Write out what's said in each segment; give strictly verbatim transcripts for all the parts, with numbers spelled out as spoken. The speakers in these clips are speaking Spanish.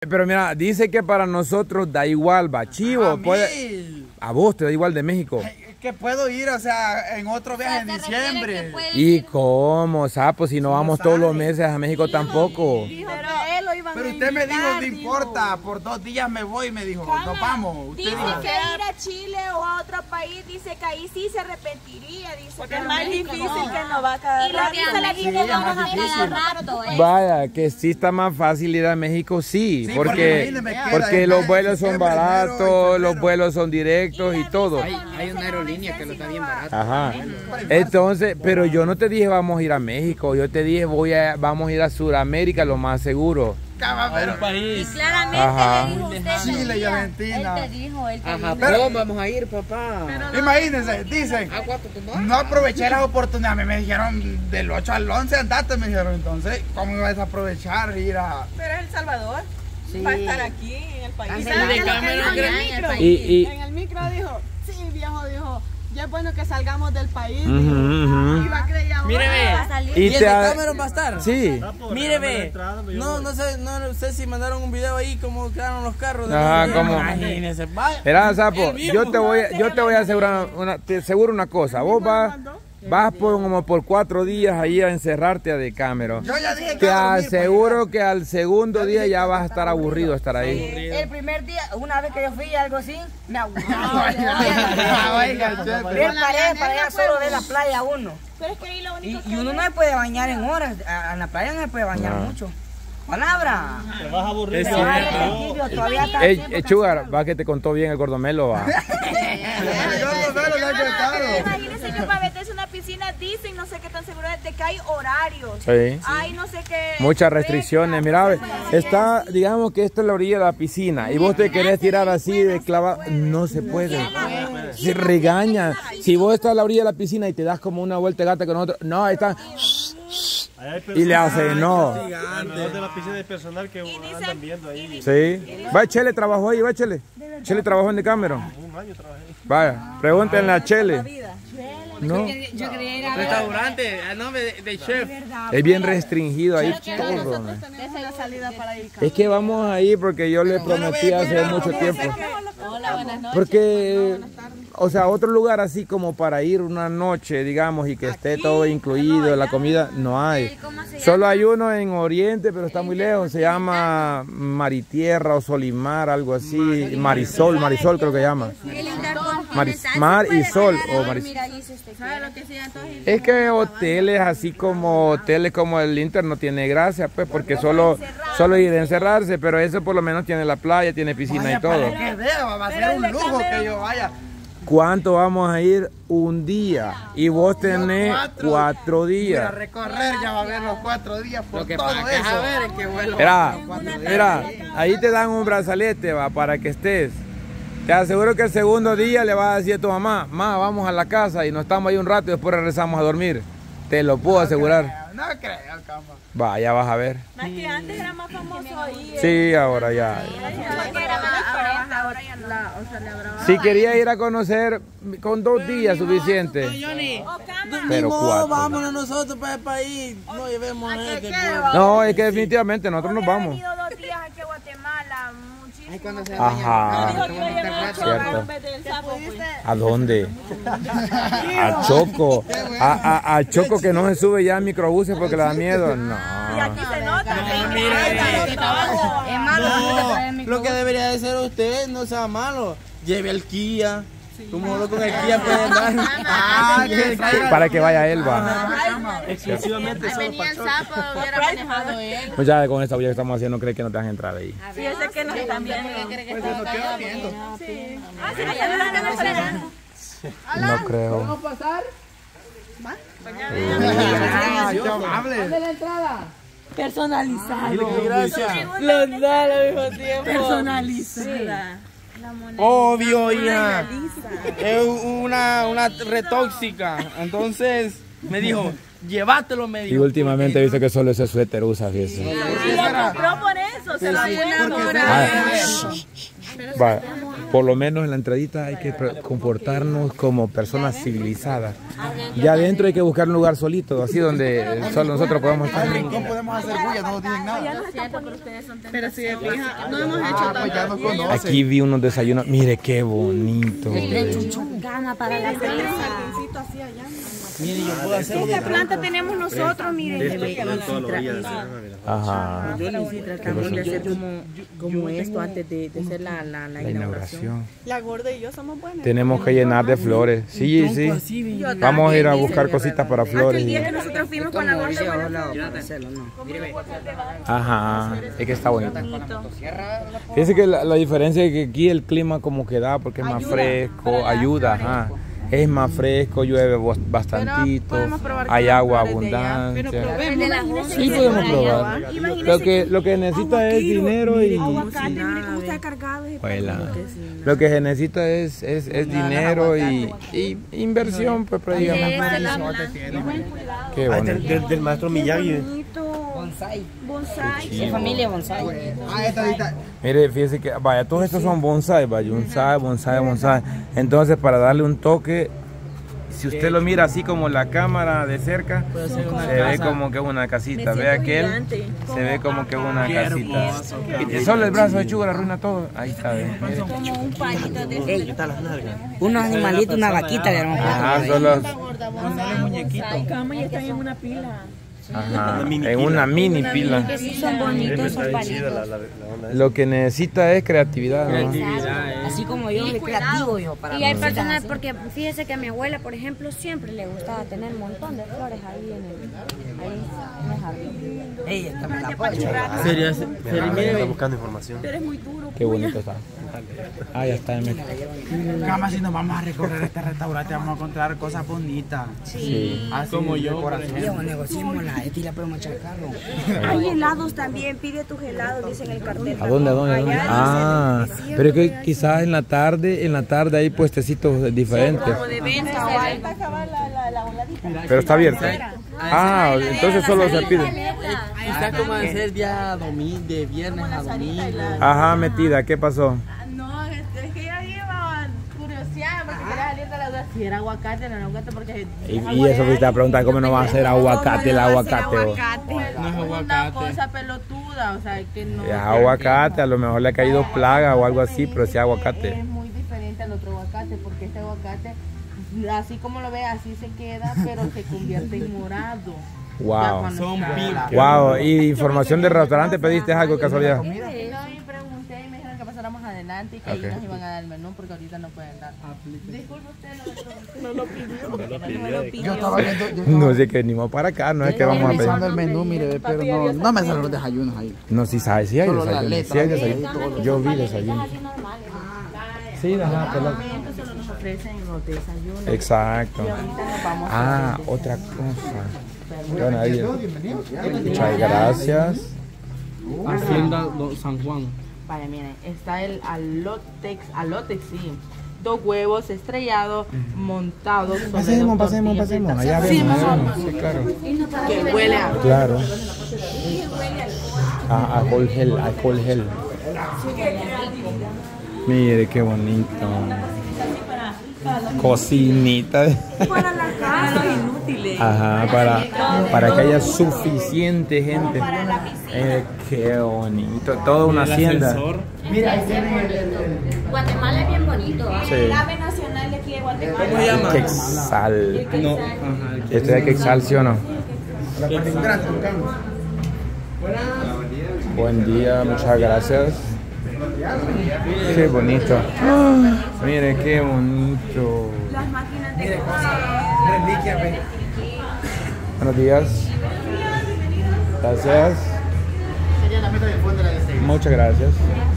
pero mira, dice que para nosotros da igual, va, chivo. A puede, mí. a vos te da igual de México. Que puedo ir, o sea, en otro viaje en diciembre. ¿Y cómo, sapo? Si no vamos todos los meses a México tampoco. Pero usted me dijo, no importa, por dos días me voy, me dijo, nos vamos. Usted dice dijo que ir a Chile o a otro país, dice que ahí sí se arrepentiría, dice. Porque es más difícil que no va a cada Y la visa la tiene vamos a cada rato. Vaya, que sí está más fácil ir a México, sí, Sí, porque, porque me queda porque en los vuelos son diciembre, enero, baratos, febrero. los vuelos son directos y todo. Hay, hay una aerolínea que lo está bien barato. Ajá. Entonces, pero yo no te dije vamos a ir a México, yo te dije voy a, vamos a ir a Sudamérica, lo más seguro. Caballero. país. Y claramente Ajá. le dijo usted. Chile y sabía. Argentina. Él te dijo, él te A dijo. Japón vamos a ir, papá. Imagínense, dicen, ¿A cuánto tú vas? no aproveché las oportunidades, me dijeron del ocho al once andate, me dijeron, entonces, ¿cómo ibas a aprovechar ir a...? Pero es El Salvador. Sí. Va a estar aquí en el país. Así ¿Sabe de qué es lo que cámara, dijo en el en el micro? país. Y, y, En el micro dijo, sí, viejo, dijo, ya es bueno que salgamos del país. Ujú, dijo. ujú. Y va a creer ahora. Mire, ve. Va a salir. y ¿Y el te de ha- Cameron va a estar? Sí. Mire, ve. No, no sé, no sé si mandaron un video ahí como quedaron los carros. de Ajá, los- como- Imagínense, vaya. Mira, sapo, El yo te voy, a- yo te voy a asegurar una, te aseguro una cosa. Vos vas, vas por como por cuatro días ahí a encerrarte a Decameron. Yo ya dije que Te iba a dormir, aseguro que al segundo día ya vas a estar aburrido de estar ahí. El primer día, una vez que yo fui algo así, me aburrí. Ah, oiga, chefe. Ver pared para allá solo de la playa uno. Pero es que ahí lo Y, único y que uno no se puede bañar en horas. A- En la playa no se puede bañar No. mucho. Palabra. Te vas a aburrir. Es Se va a cierto. arrepentir, yo todavía está Ey, tiempo ey, que Sugar, hacerlo. va que te contó bien el gordomelo, va. Yo no me lo he contado. Imagínense que para meterse en una piscina dicen, no sé qué tan seguro es, de que hay horarios. Sí. Hay no sé qué. Muchas restricciones, mira, ve, no sé qué. está, digamos que esta es la orilla de la piscina y vos te querés tirar así de clavado, no se puede, se regaña. Si vos estás a la orilla de la piscina y te das como una vuelta de gata con otro, no, ahí está, y le hace, no, Alrededor de la piscina de personal que andan viendo ahí. sí, va, Chele trabajó ahí, va, Chele, Chele trabajó en Decameron, Un año trabajé. vaya, pregúntenle a Chele, no, Yo quería ir a Restaurante, a nombre de, de chef. es bien restringido ahí todo, ¿no? Tenemos una salida para ir. Es que vamos a ir porque yo le prometí hace mucho tiempo. Hola, buenas noches. Porque, o sea, otro lugar así como para ir una noche, digamos, y que esté todo incluido, la comida, no hay. Solo hay uno en Oriente, pero está muy lejos, se llama Maritierra o Solimar, algo así, Marisol, Marisol creo que llama. Maris- Mar y Sol o Marisol. Es que hoteles así como hoteles como el Inter no tiene gracia, pues, porque solo, solo ir a encerrarse, pero eso por lo menos tiene la playa, tiene piscina y todo. Para que vea, va a ser un lujo que yo vaya. ¿Cuánto vamos a ir? Un día. Y vos tenés Cuatro. cuatro Para días. recorrer ya va a ver los cuatro días por Lo que todo pasa es eso. a ver en qué vuelo. Mira, mira, ahí te dan un brazalete, va, para que estés. Te aseguro que el segundo día le vas a decir a tu mamá, ma, vamos a la casa y nos estamos ahí un rato y después regresamos a dormir. Te lo puedo asegurar. No creo, cama. Va, ya vas a ver. Más que antes era más famoso ahí. Sí, ahora ya. Porque era más diferente, ahora ya no. Si quería ir a conocer, con dos días suficiente. Johnny, Pero ni modo, cuatro. vámonos nosotros para el país. No llevemos a este. No, es que definitivamente nosotros nos Hubiera vamos. venido dos días aquí a Guatemala, muchísimo. Ay, cuando se Ajá. Dijo que iba a llevar a Choco Cierto. en vez del sapo, pues. ¿A dónde? A Choco. A, a, a Choco que no se sube ya a microbuses porque le da miedo. No. Y aquí se nota. Es malo, no se te puede No, mi lo que debería de ser usted, no sea malo. Lleve al Kia. Como lo con el Kia puede andar. Ah, que traiga- Para que vaya él, va. Exclusivamente solo Venía para el Choco. sapo, hubiera manejado él. Pues ya con esta bulla que estamos haciendo, cree que no te van a entrar ahí. Sí, yo sé que nos están viendo. Pues se nos queda viendo. Ah, sí, nos están viendo. No creo. Ah, qué amable. Personalizado. Gracias. Los da al mismo tiempo. Personalizada. Obvio, hija. Es una, una retóxica. Entonces me dijo, llévatelo, me Y dijo. últimamente he visto que solo ese suéter usa, fíjese. Y lo compró por eso. Se lo fue a Ah, enamorar. va. por lo menos en la entradita hay que comportarnos como personas civilizadas. Ya adentro hay que buscar un lugar solito, así donde solo nosotros podemos estar. No podemos hacer bulla, no nos dicen nada. Pero si de fija, no hemos hecho Pues ya nos conocen. Aquí vi unos desayunos, mire qué bonito. Gama para la Mire, yo puedo hacerlo de Esta planta tenemos nosotros, miren. Ajá. Yo ni si tratamos de hacer como, como esto antes de, de hacer la, la, la La inauguración. inauguración. La gorda y yo somos buenas. Tenemos que llenar de flores. Sí, sí. Vamos a ir a buscar cositas para flores. El día que nosotros fuimos con la gorda, bueno, hacerlo, ¿no? Ajá, es que está bonito. Fíjense que la, la diferencia es que aquí el clima como que da, porque es más fresco, ayuda, ajá. Es más fresco, llueve bos- bastantito, hay agua abundancia. Sí podemos probar. Lo que, lo que necesita es dinero y... aguacate, miren cómo está cargado. ese Juela. Lo que se necesita es, es, es dinero y, y inversión, pues prácticamente. Qué Ah, bonito. del, del- del maestro Miyagi. Bonsai. Bonsai. Mi familia bonsai. Ah, esta ahorita. Mire, fíjese que, vaya, todos estos son bonsai, vaya, bonsai, bonsai, bonsai. Entonces, para darle un toque, si usted lo mira así como la cámara de cerca, se ve como que es una casita. Ve aquel, se ve como que es una casita. Y solo el brazo de chuga arruina todo. Ahí está, ve, mire. Como un palito de Ey, unos animalitos, una vaquita le vamos a Ajá, solo, Cama y están en una pila. ajá, en una mini pila. que sí son bonitos esos palitos. La, la, la onda Lo que necesita es creatividad, ¿no? así como yo, de creativo yo. Para Y hay personas, porque fíjese que a mi abuela, por ejemplo, siempre le gustaba tener un montón de flores ahí en el, ahí en el jardín. Ey, esta me la puedo Sería, sería, está mire, buscando información. Qué bonito está. Ah, ya está. me- Cama, si nos vamos a recorrer este restaurante, vamos a encontrar cosas bonitas. Sí. Así Como yo, por Diego, negociemos la, esta y la podemos echar carro. Hay helados también, pide tus helados, dice en el cartel. ¿A dónde, a dónde, a dónde? Allá dice, Ah, siempre pero es que hay quizás en la tarde, en la tarde hay puestecitos diferentes. como de venta o algo. Pero está abierto. Ah, entonces solo se pide. está como de ser día domingo, de viernes a domingo. Ajá, metida, ¿qué pasó? No, es es que yo iba curioseada porque quería salir de la duda si era aguacate o no era aguacate porque Y, y eso que te pregunta cómo no va a ser aguacate el aguacate. o- No es una aguacate. cosa pelotuda, o sea, que no Es aguacate, a lo mejor le ha caído plaga o algo así, pero sí es aguacate. muy diferente al otro aguacate porque este aguacate, así como lo ve, así se queda, pero se convierte en morado. Wow. Son pilas. Wow, y información del restaurante, ¿pediste algo de casualidad? No, y pregunté y me dijeron que pasáramos adelante y que Ok. ahí nos iban a dar el menú porque ahorita no pueden dar. Disculpe usted, no lo pidió. Yo estaba viendo, yo No sé qué venimos para acá, no es que vamos a revisando pedir. el menú, mire, pero no, no me salen los desayunos ahí. No, sí sabes, sí hay Solo la desayuno, letra, sí hay la desayuno. Yo vi desayuno. Sí, ajá, pelado. Solo nos ofrecen los desayunos. Exacto. Ahorita nos vamos Ah, otra cosa. Bueno, ahí. Muchas gracias. Hacienda Don San Juan. Vaya, miren, está el alotex, alotex, sí. Dos huevos estrellados montados sobre Pasemos, dos pasemos, tortillas de pasemos. Allá taza. Sí, vemos. mejor. vemos. Sí, claro. Que huele a... Claro. Ah, alcohol gel, alcohol gel. Mire qué bonito. Cocinita. Para la casa, inútiles. Ajá, para, para que haya suficiente gente. Eh, qué bonito. Toda una hacienda. Guatemala es bien bonito. ¿ah? Sí. El ave nacional de aquí de Guatemala. ¿Cómo se llama? Quexal. No, ajá. ¿Este es de Quexal, sí o no? Buen día, muchas gracias. Qué bonito. Ah, mire, qué bonito. Las máquinas de coser. Buenos días. Gracias. Muchas gracias.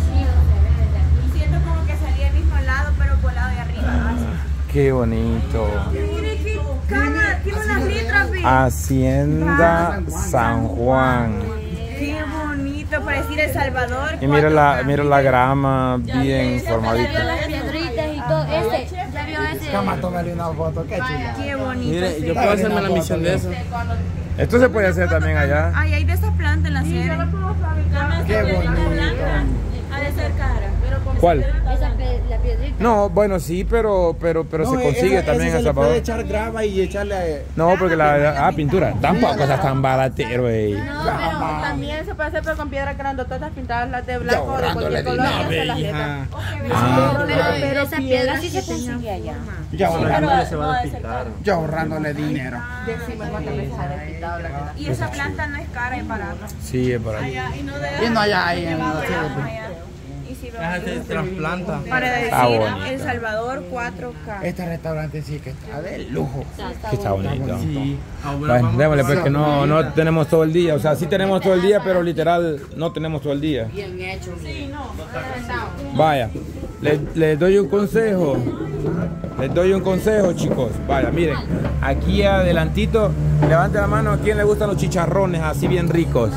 Y siento como que salía el mismo lado, pero volado de arriba. Qué bonito. Mire qué cama, tiene unas letras, ve. Hacienda San Juan. Qué bonito, parecía El Salvador. Y mira la, mira la grama bien Ya vio formadita. las piedritas y todo. Este, ya vio ese. Cama, tómale una foto, qué chula. Qué bonito. Mire, sí. yo puedo hacerme la misión de eso. Esto se puede hacer también allá. Ay, hay de esas plantas en la sede. Qué bonito. Ha de ser cara. ¿Cuál? Esa, pe- la piedrita. No, bueno, sí, pero pero pero No, se consigue esa- también esa en se le puede Salvador. echar grava y echarle. No, porque la ah, pintura, tampoco está tan baratero, güey. No, pero también se puede hacer pero con piedras grandototas pintadas las de blanco o de cualquier color y hacer las letras. Ah. Pero, pero esa piedras piedra sí que se consigue allá. Yo, ahorrándole, se va a despitar. yo ahorrándole dinero. Decime cuántas veces ha despintado la que Y esa planta no es cara, es barata. Sí, es por ahí. Y no de Y no allá hay en allá. la Y si Ya se trasplanta. para decir Ah, bonito. El Salvador cuatro K. Este restaurante sí que está de lujo. Que está bonito. Sí. Ah, bueno, Bueno, vamos. démosle, porque no, no tenemos todo el día. O sea, sí tenemos todo el día, pero literal no tenemos todo el día. Bien hecho. Sí, no. Vaya, les, les doy un consejo. Les doy un consejo, chicos. Vaya, miren, aquí adelantito, levanten la mano a quien le gustan los chicharrones así bien ricos.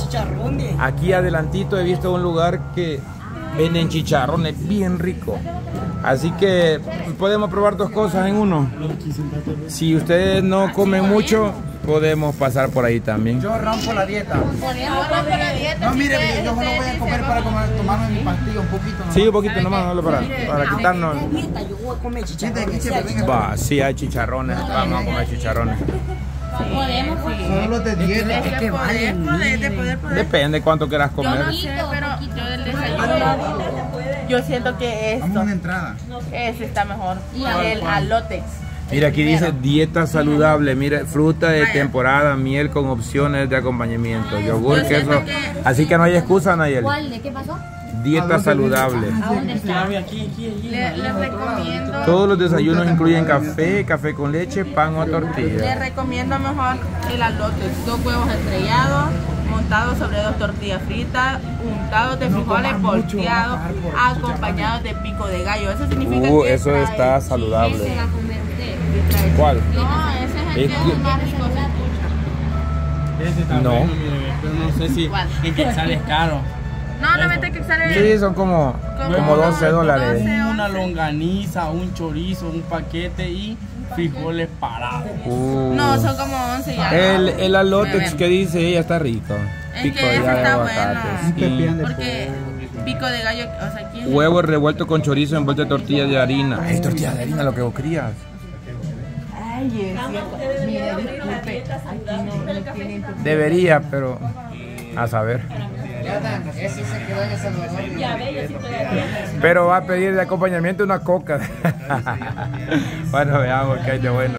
Aquí adelantito he visto un lugar que venden chicharrones bien ricos. Así que podemos probar dos cosas en uno. Si ustedes no comen mucho, podemos pasar por ahí también. Yo rompo la dieta. Yo rompo la dieta. No, mire, yo solo voy a comer para comer, tomarme mi pastilla un poquito. ¿no? Sí, un poquito nomás, solo para, para quitarnos. Siente aquí, siempre, venga. Va, sí hay chicharrones, vamos a comer chicharrones. Podemos, pues. Son los de dieta. Es que poder, poder, de poder, poder. Depende cuánto quieras Yo comer. no sé, pero yo del desayuno, yo siento que Vamos a esto, una entrada. ese está mejor. El alotex. Mira, aquí dice dieta saludable, mira, fruta de temporada, miel con opciones de acompañamiento, yogur, queso. Así que no hay excusa, Nayeli. ¿Cuál? ¿De qué pasó? Dieta saludable. ¿A dónde está? Aquí, aquí, aquí. Le- Les recomiendo, Todos los desayunos incluyen café, café con leche, pan o les tortilla. recomiendo mejor el alotex. Dos huevos estrellados, montados sobre dos tortillas fritas, untados de frijoles volteados, acompañados de pico de gallo. Eso significa Uh, que eso trae- está ¿Qué saludable. se va a comer usted? ¿Cuál? No, ese es el Es que que- es más rico. Ese está No. bueno, mire, pero no sé si ¿Cuál? en quetzal es caro. No, no mete que sale Sí, son como, como doce dólares. Una longaniza, un chorizo, un paquete y frijoles parados. Uh. No, son como once ya. El, el alotex que dice ella está rico. Es Pico que de ese gallo, está aguacates. bueno. Sí. Porque pico de gallo, o sea, aquí es Huevo revuelto con chorizo envuelto de tortilla de harina. Es tortilla de harina lo que vos crías. Ay, es cierto. Mire, disculpe, aquí no, no tienen tortilla. Debería, pero a saber. Ese se quedó en El Salvador. Pero va a pedir de acompañamiento una coca. Bueno, veamos qué hay de bueno.